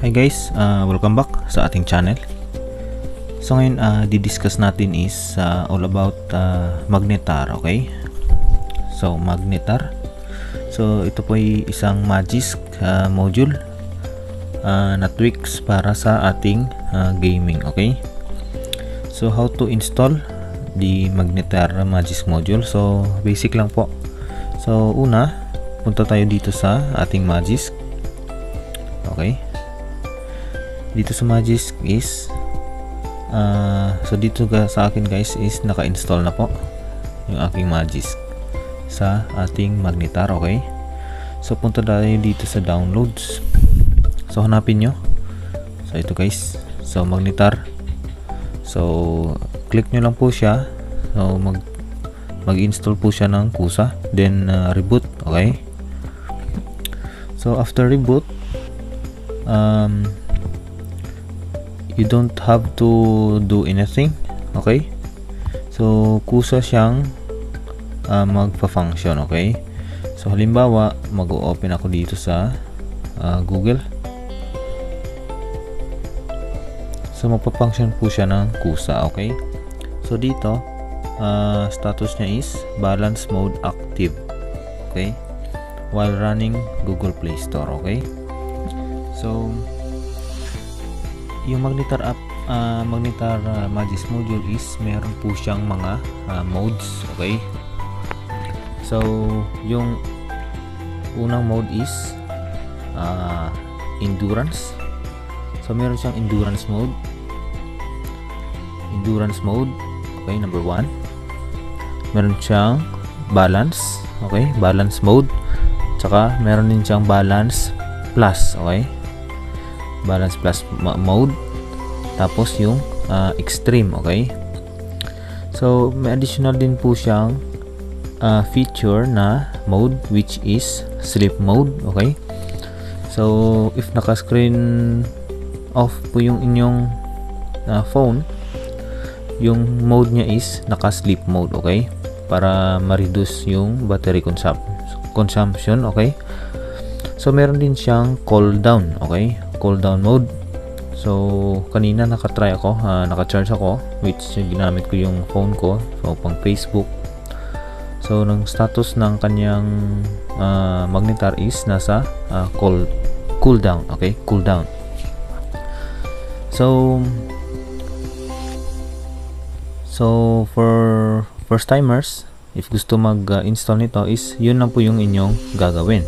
Hey guys, welcome back sa ating channel. So ngayon, di-discuss natin is all about magnetar, okay? So magnetar. So ito po ay isang Magisk module na tweaks para sa ating gaming, okay? So how to install the magnetar Magisk module? So basic lang po. So una, punta tayo dito sa ating Magisk. Okay, dito sa Magisk is so dito sa akin guys is naka-install na po yung aking Magisk sa ating magnetar. Okay, so punta tayo dito sa downloads. So hanapin nyo, so ito guys, so magnetar. So click nyo lang po siya. So mag-install po siya ng kusa, then reboot. Okay, so after reboot, you don't have to do anything. Okay, so kusa siyang magpa-function. Okay, so halimbawa mag-open ako dito sa Google. So magpa-function po siya ng kusa. Okay, so dito status niya is balance mode active. Okay, while running Google Play Store. Okay, so yung magnetar app, magnetar Magisk module is meron po siyang mga modes. Okay, so yung unang mode is endurance. So meron siyang endurance mode. Okay, number 1. Meron siyang balance. Okay, balance mode. Tsaka meron din siyang balance plus. Okay, balance plus mode. Tapos yung extreme. Okay, so may additional din po siyang feature na mode, which is sleep mode. Okay, so if naka screen off po yung inyong phone, yung mode niya is naka sleep mode. Okay, para ma-reduce yung battery consumption. Okay, so meron din siyang cool down. Okay, cool down mode. So kanina naka-try ako, naka-charge ako, which ginamit ko yung phone ko, so pang Facebook. So ng status ng kanyang magnetar is nasa cool down. Okay, cool down. So for first timers, if gusto mag-install nito is yun lang po yung inyong gagawin.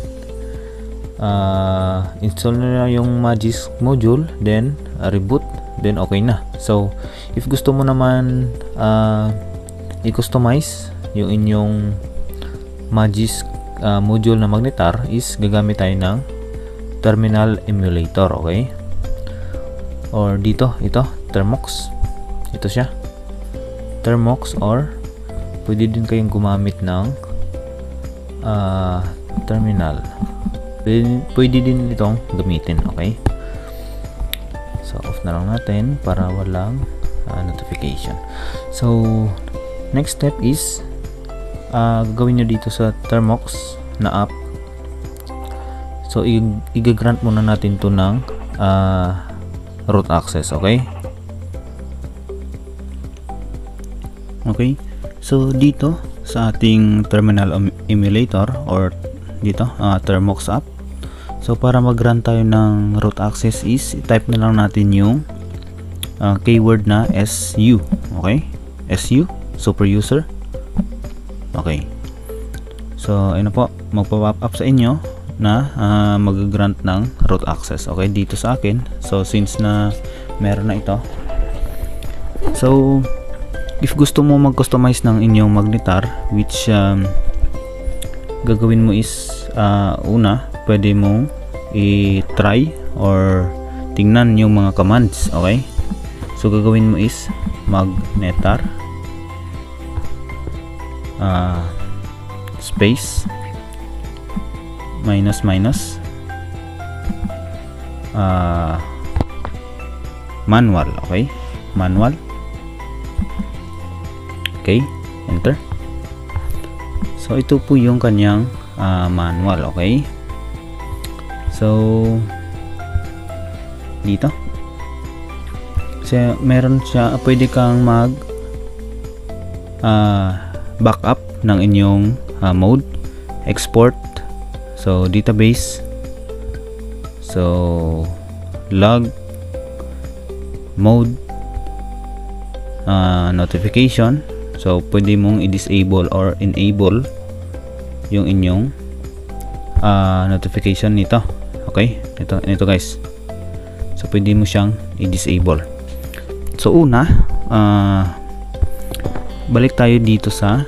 Install na yung Magisk module, then reboot, then okay na. So if gusto mo naman i-customize yung inyong Magisk module na magnetar, is gagamit tayo ng terminal emulator. Okay, or dito, ito Thermox, ito siya Thermox, or pwede din kayong gumamit ng terminal. Pwede din itong gamitin. Okay, so off na lang natin para walang notification. So next step is gagawin nyo dito sa Thermox na app. So i-grant muna natin to ng root access. Okay, okay, so dito sa ating terminal emulator, or dito Thermox app, so para mag-run tayo ng root access is type na lang natin yung keyword na SU. Okay, SU, super user. Okay, so ayun na po, magpa-pop up sa inyo na mag-grant ng root access. Okay, dito sa akin, so since na meron na ito, so if gusto mo mag-customize ng inyong magnetar, which gagawin mo is una, pwede mo i-try or tingnan yung mga commands. Okay, so gagawin mo is magnetar space minus manual. Okay, manual. Okay, enter. So ito po yung kanyang manual. Okay, so dito. So meron siya, pwede kang mag backup ng inyong mode, export, so database, so log, mode, notification. So pwede mong i-disable or enable yung inyong notification nito. Okay, ito guys. So pwede mo siyang i-disable. So una, balik tayo dito sa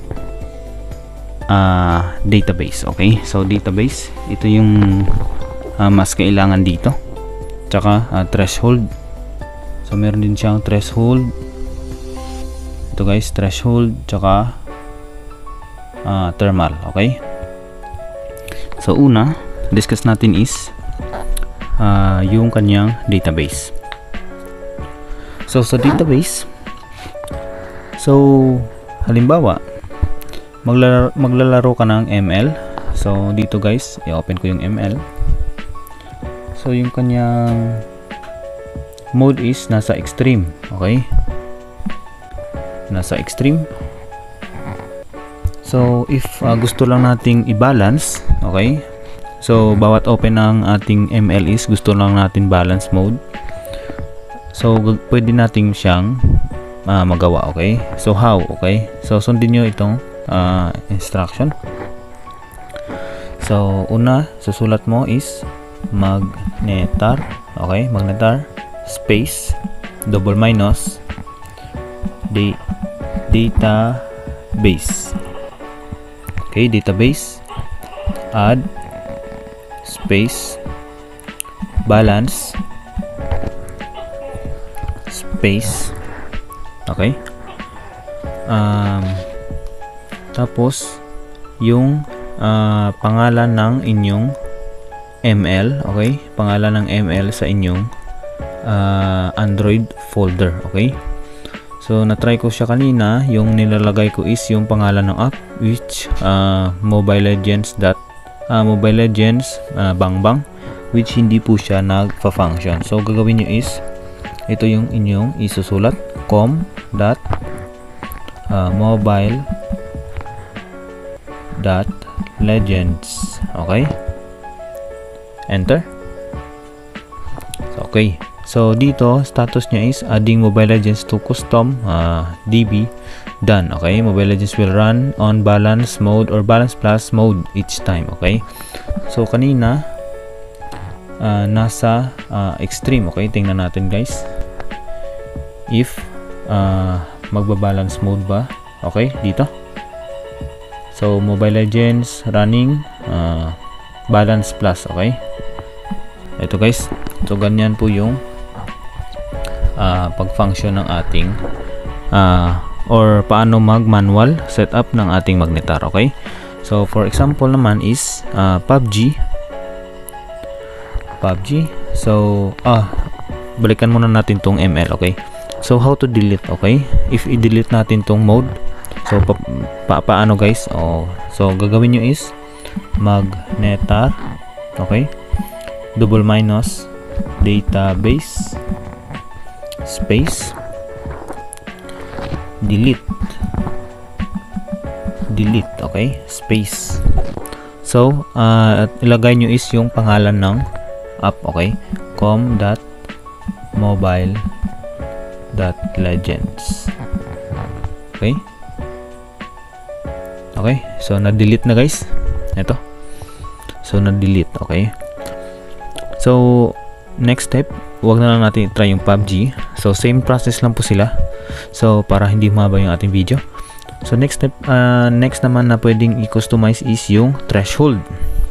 database. Okay, so database, ito yung mas kailangan dito. Tsaka threshold. So meron din siyang threshold. Ito guys, threshold, tsaka thermal. Okay, so una discuss natin is yung kanyang database. So sa database, so halimbawa maglalaro ka ng ML. So dito guys, i-open ko yung ML. So yung kanyang mode is nasa extreme. Okay, nasa extreme. So if gusto lang nating i-balance, okay, so bawat open ng ating ML is gusto lang natin balance mode. So pwede nating siyang magawa. Okay, so how? Okay, so sundin nyo itong instruction. So una susulat mo is magnetar. Okay, magnetar space double minus database. Okay, database, add space balance space. Okay, tapos yung pangalan ng inyong ML. Okay, pangalan ng ML sa inyong Android folder. Okay, so na-try ko siya kanina. Yung nilalagay ko is yung pangalan ng app, which Mobile Legends Bang Bang, which hindi po siya nagfa-function. So gagawin nyo is ito yung inyong isusulat, com.mobile.legends. Okay, enter. So, okay, so dito status niya is adding Mobile Legends to custom DB done. Okay, Mobile Legends will run on balance mode or balance plus mode each time. Okay, so kanina nasa extreme. Okay, tingnan natin guys if magbabalance mode ba. Okay, dito, so Mobile Legends running balance plus. Okay, ito guys, so ganyan po yung pag-function ng ating or paano mag-manual setup ng ating magnetar. Okay, so for example naman is PUBG. So balikan muna natin tong ML. Okay, so how to delete. Okay, if i-delete natin tong mode, so paano guys? So gagawin nyo is magnetar, okay, double minus database space delete. Okay, space. So ilagay nyo is yung pangalan ng app. Okay, com.mobile.legends. Okay, so na-delete na guys. Ito, so na-delete. Okay, so next step, wag na lang natin try yung PUBG. So same process lang po sila, so para hindi mahaba yung ating video. So next step, next naman na pwedeng i-customize is yung threshold.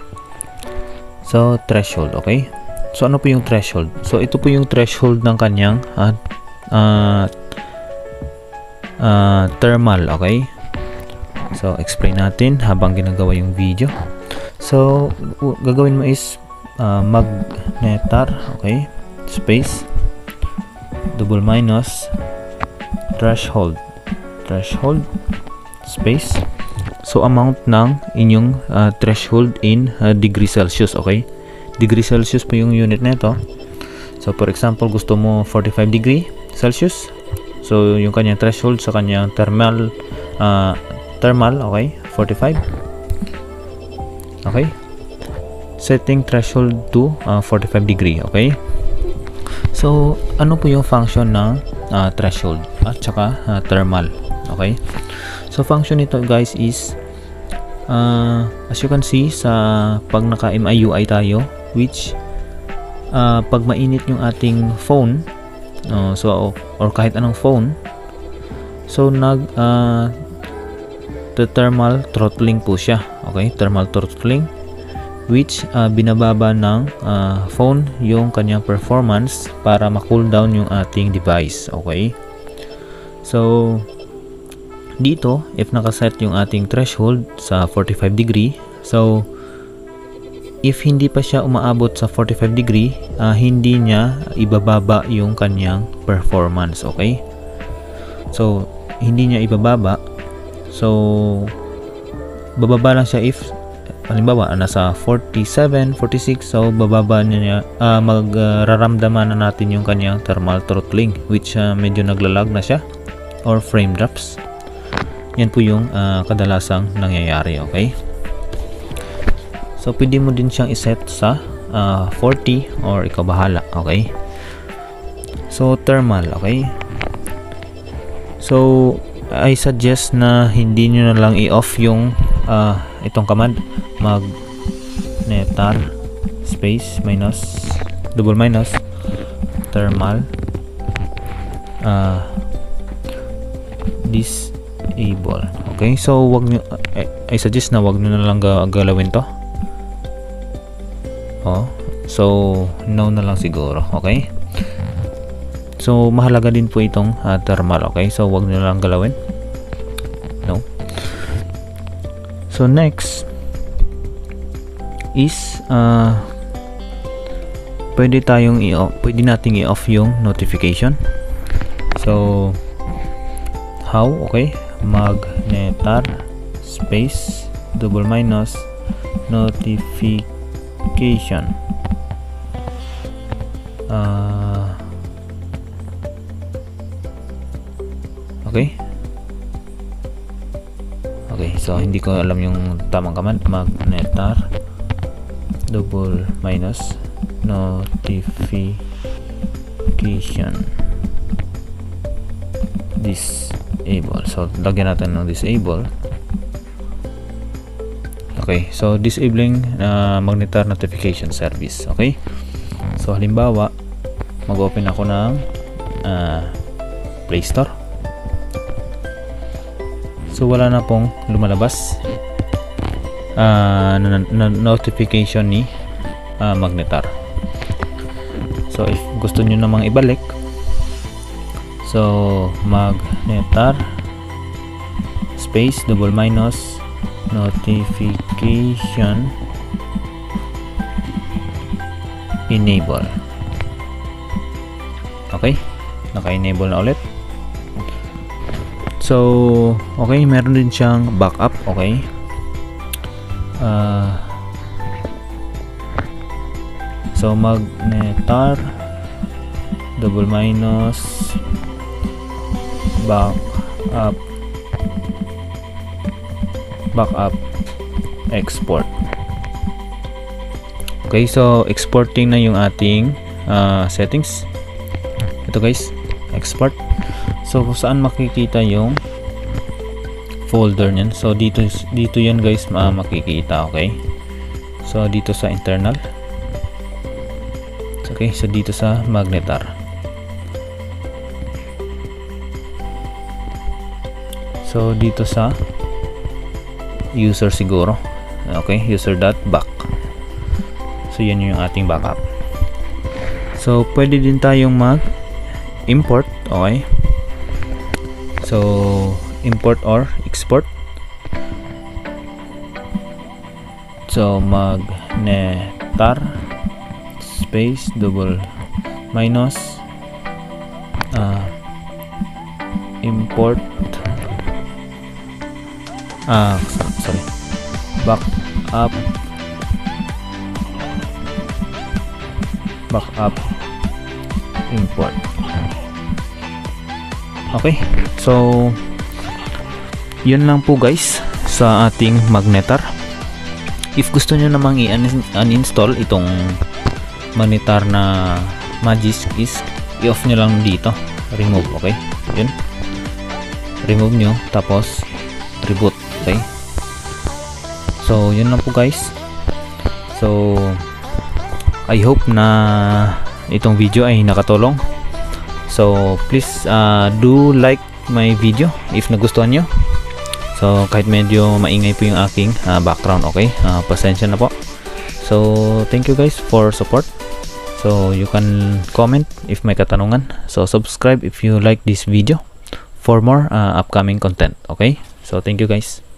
So threshold. Okay, so ano po yung threshold? So ito po yung threshold ng kanyang thermal. Okay, so explain natin habang ginagawa yung video. So gagawin mo is magnetar, okay, space double minus threshold space, so amount ng inyong threshold in degree Celsius. Okay, degree Celsius po yung unit nito. So So for example, gusto mo 45 degree Celsius. So yung kanyang threshold sa kanyang thermal, okay, 45. Okay, setting threshold to 45 degree. Okay, so ano po yung function ng threshold at saka thermal? Okay, so function nito guys is as you can see sa pag naka MIUI tayo, which pag mainit yung ating phone, so or kahit anong phone, so thermal throttling po siya. Okay, thermal throttling, which binababa ng phone yung kanyang performance para ma-cool down yung ating device. Okay, so dito if nakaset yung ating threshold sa 45 degree, so if hindi pa siya umaabot sa 45 degree, hindi niya ibababa yung kanyang performance. Okay, so hindi niya ibababa, so bababa lang siya if halimbawa nasa 47, 46, so bababa niya, magraramdaman na natin yung kanyang thermal throttling, which medyo naglalag na siya or frame drops. Yan po yung kadalasang nangyayari. Okay, so pwede mo din siyang iset sa 40 or ikaw bahala. Okay, so thermal. Okay, so I suggest na hindi nyo na lang i-off yung itong command magnetar space minus double minus thermal disable. Okay, so wag nyo, I suggest na wag nyo na lang galawin to. So no na lang siguro. Okay, so mahalaga din po itong thermal. Okay, so wag nyo na lang galawin. No. So next is pwede nating i-off yung notification. So how? Okay, magnetar space double minus notification. Okay, so hindi ko alam yung tamang command. Magnetar double minus notification disable. So lagyan natin ng disable. Okay, so disabling magnetar notification service. Okay, so halimbawa mag-open ako ng Play Store. So wala na pong lumalabas notification ni magnetar. So if gusto nyo namang ibalik, so magnetar space double minus notification enable. Okay, naka-enable na ulit. So okay, meron din siyang backup. Okay, so magnetar double minus backup export. Okay, so exporting na yung ating settings. Ito guys, export. So kung saan makikita yung folder niyan, so dito yan guys makikita. Okay, so dito sa internal. Okay, so dito sa magnetar. So dito sa user siguro. Okay, user.back. So yan yung ating backup. So pwede din tayong mag-import. Okay, so import or export. So magnetar space double minus import sorry, backup import. Okay, so yun lang po guys sa ating magnetar. If gusto nyo namang i-uninstall itong magnetar na Magisk, is i-off nyo lang dito, remove. Okay, yun, remove nyo tapos reboot. Okay, so yun lang po guys. So I hope na itong video ay nakatulong. So please do like my video if nagustuhan nyo. So kahit medyo maingay po yung aking background, okay, pasensya na po. So thank you guys for support. So you can comment if may katanungan. So subscribe if you like this video for more upcoming content. Okay, so thank you guys.